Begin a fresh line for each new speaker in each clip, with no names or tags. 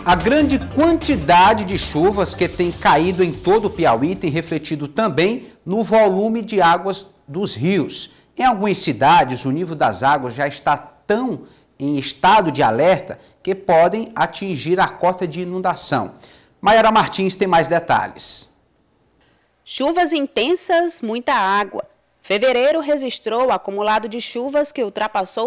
A grande quantidade de chuvas que tem caído em todo o Piauí tem refletido também no volume de águas dos rios. Em algumas cidades, o nível das águas já está tão em estado de alerta que podem atingir a cota de inundação. Mayara Martins tem mais detalhes.
Chuvas intensas, muita água. Fevereiro registrou o acumulado de chuvas que ultrapassou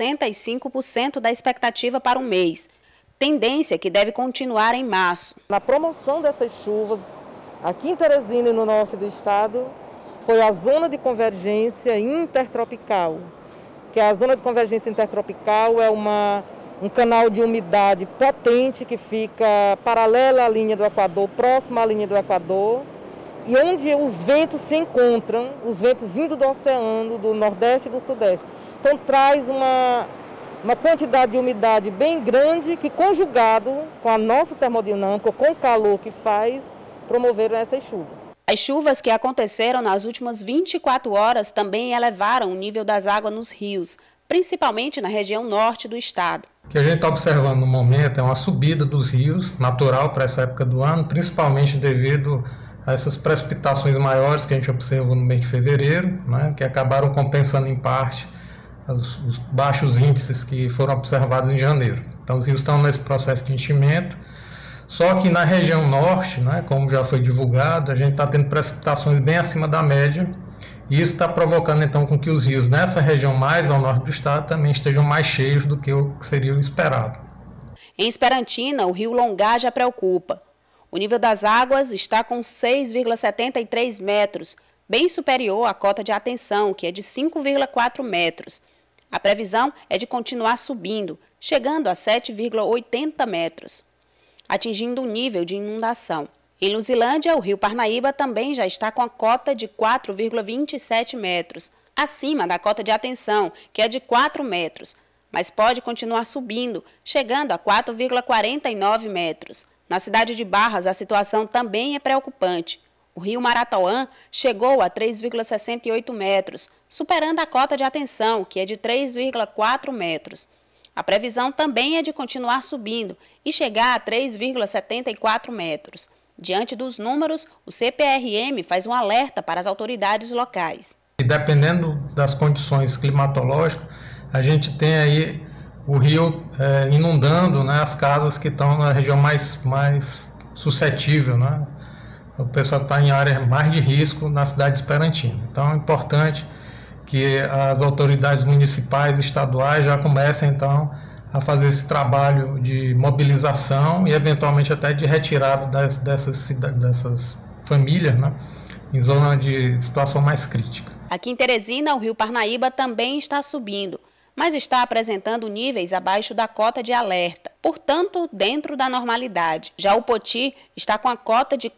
65% da expectativa para o mês. Tendência que deve continuar em março.
Na promoção dessas chuvas, aqui em Teresina e no norte do estado, foi a zona de convergência intertropical. Que a zona de convergência intertropical é um canal de umidade potente que fica paralela à linha do Equador, próximo à linha do Equador, e onde os ventos se encontram, os ventos vindo do oceano, do nordeste e do sudeste. Então traz uma quantidade de umidade bem grande que, conjugado com a nossa termodinâmica, com o calor que faz, promoveram essas chuvas.
As chuvas que aconteceram nas últimas 24 horas também elevaram o nível das águas nos rios, principalmente na região norte do estado.
O que a gente está observando no momento é uma subida dos rios, natural para essa época do ano, principalmente devido a essas precipitações maiores que a gente observou no mês de fevereiro, né, que acabaram compensando em parte os baixos índices que foram observados em janeiro. Então os rios estão nesse processo de enchimento, só que na região norte, né, como já foi divulgado, a gente está tendo precipitações bem acima da média, e isso está provocando então com que os rios nessa região mais ao norte do estado também estejam mais cheios do que o que seria o esperado.
Em Esperantina, o rio Longá já preocupa. O nível das águas está com 6,73 metros, bem superior à cota de atenção, que é de 5,4 metros. A previsão é de continuar subindo, chegando a 7,80 metros, atingindo o nível de inundação. Em Luzilândia, o rio Parnaíba também já está com a cota de 4,27 metros, acima da cota de atenção, que é de 4 metros, mas pode continuar subindo, chegando a 4,49 metros. Na cidade de Barras, a situação também é preocupante. O rio Maratoã chegou a 3,68 metros, superando a cota de atenção, que é de 3,4 metros. A previsão também é de continuar subindo e chegar a 3,74 metros. Diante dos números, o CPRM faz um alerta para as autoridades locais.
E dependendo das condições climatológicas, a gente tem aí o rio inundando, né, as casas que estão na região mais suscetível, né? O pessoal está em área mais de risco na cidade de Esperantina. Então é importante que as autoridades municipais e estaduais já comecem então a fazer esse trabalho de mobilização e eventualmente até de retirada dessas famílias, né, em zona de situação mais crítica.
Aqui em Teresina, o rio Parnaíba também está subindo, mas está apresentando níveis abaixo da cota de alerta, portanto, dentro da normalidade. Já o Poti está com a cota de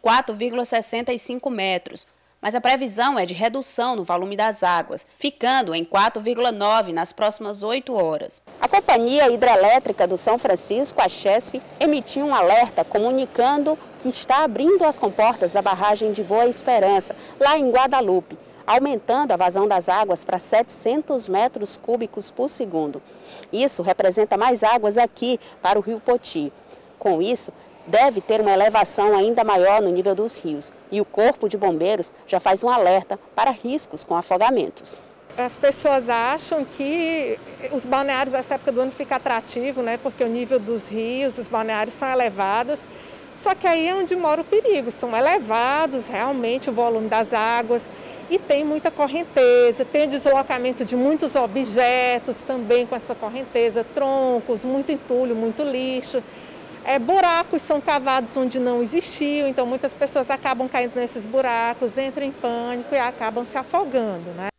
4,65 metros, mas a previsão é de redução no volume das águas, ficando em 4,9 nas próximas 8 horas. A Companhia Hidrelétrica do São Francisco, a Chesf, emitiu um alerta comunicando que está abrindo as comportas da barragem de Boa Esperança, lá em Guadalupe, aumentando a vazão das águas para 700 metros cúbicos por segundo. Isso representa mais águas aqui para o rio Poti. Com isso, deve ter uma elevação ainda maior no nível dos rios. E o Corpo de Bombeiros já faz um alerta para riscos com afogamentos.
As pessoas acham que os balneários nessa época do ano ficam atrativos, né? Porque o nível dos rios, dos balneários são elevados. Só que aí é onde mora o perigo, são elevados realmente o volume das águas. E tem muita correnteza, tem deslocamento de muitos objetos também com essa correnteza, troncos, muito entulho, muito lixo. Buracos são cavados onde não existiam, então muitas pessoas acabam caindo nesses buracos, entram em pânico e acabam se afogando, né?